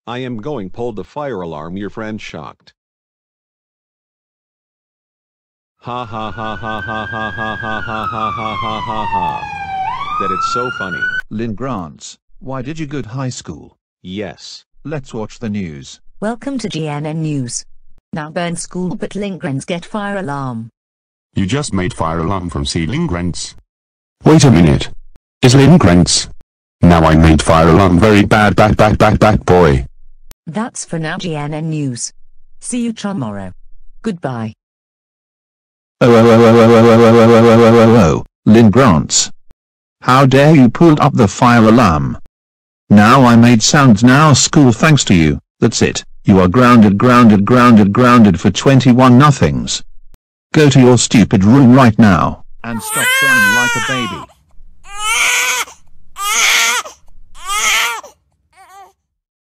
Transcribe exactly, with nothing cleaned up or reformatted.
I am going pulled the fire alarm. Your friend shocked. Ha ha ha ha ha ha ha ha ha ha ha ha ha ha. That it's so funny. Lynn Grants, why did you go to high school? Yes. Let's watch the news. Welcome to G N N News. Now burn school but Lindgrens get fire alarm. You just made fire alarm from C. Lindgrens. Wait a minute. Is Lindgrens? Now I made fire alarm very bad back back back back boy. That's for now G N N News. See you tomorrow. Goodbye. Oh oh oh oh oh oh oh oh oh oh oh oh oh, Lynn Grants. How dare you pulled up the fire alarm. Now I made sound now school thanks to you, that's it, you are grounded grounded grounded grounded for twenty-one nothings. Go to your stupid room right now, and stop crying like a baby.